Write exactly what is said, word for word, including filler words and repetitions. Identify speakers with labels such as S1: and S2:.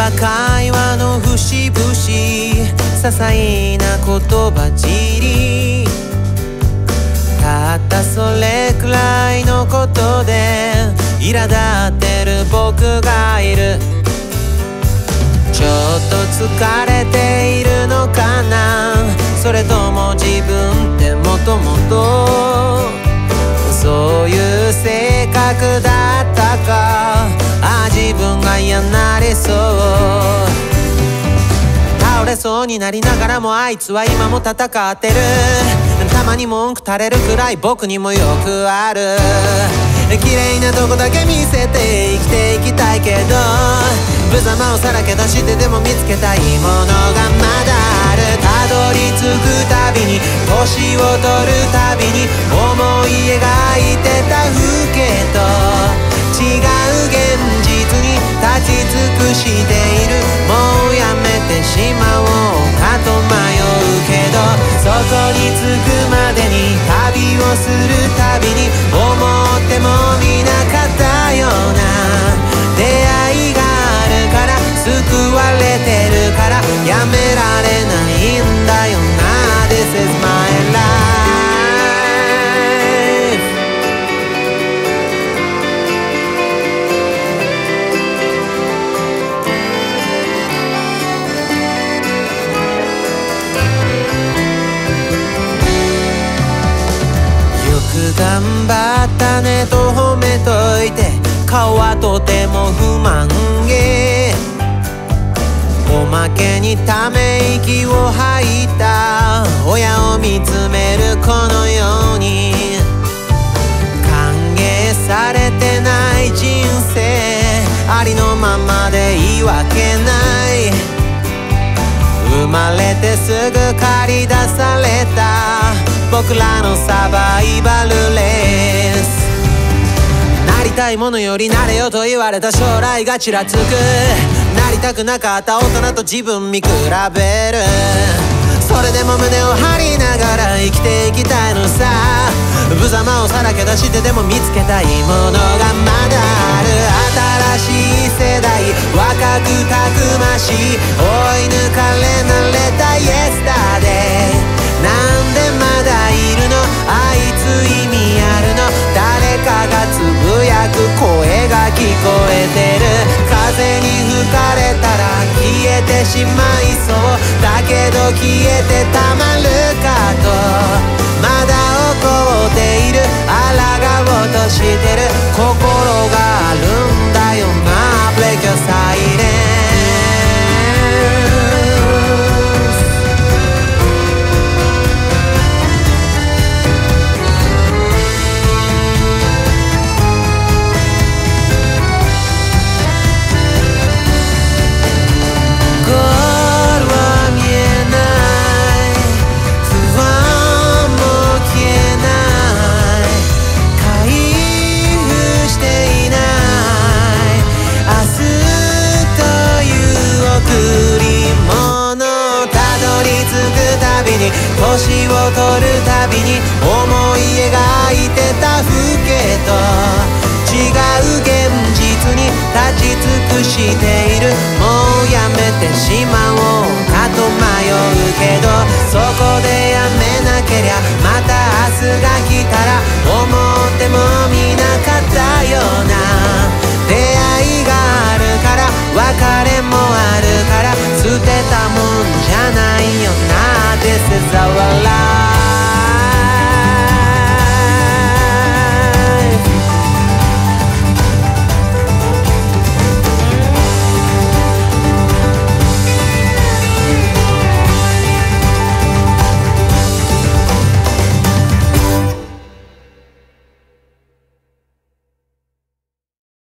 S1: ば会話の節々、些細な言葉尻、たったそれくらいのことで苛立ってる僕がいる。ちょっと疲れているのかな、それとも自分ってもともとそういう性格だったか。ああ自分が嫌なりそう、倒れそうになりながらもあいつは今も戦ってる。たまに文句垂れるくらい僕にもよくある。綺麗なとこだけ見せて生きていきたいけど、無様をさらけ出してでも見つけたいものがまだある。たどり着くたびに年を取るたびに思い描いてた風景と違う現実に立ち尽くしている。もうやめてしまおうかと迷うけど、そこに着くまでに旅をするたびに思ってもみなかったような出会いがあるから、救われてるからやめられないんだよな。 This is my life。頑張ったねと褒めといて顔はとても不満げ。おまけにため息を吐いた親を見つめるこのように、歓迎されてない人生ありのままでいいわけない。生まれてすぐ駆り出された僕らのサバイバルレース。なりたいものよりなれよと言われた将来がちらつく。なりたくなかった大人と自分見比べる。それでも胸を張りながら生きていきたいのさ。無様をさらけ出してでも見つけたいものがまだある。新しい世代若くたくましい追い抜かれ慣れたイエスタデイ。なんでまだいるのあいつ意味あるの。誰かがつぶやく声が聞こえてる。風に吹かれたら消えてしまいそうだけど消えてたまるかとまだ怒っている。抗おうとしてる心があるんだよな。Break your silence。年を取るたびに思い描いてた風景と違う現実に立ち尽くしている。もうやめてしまおうかと迷うけど、そ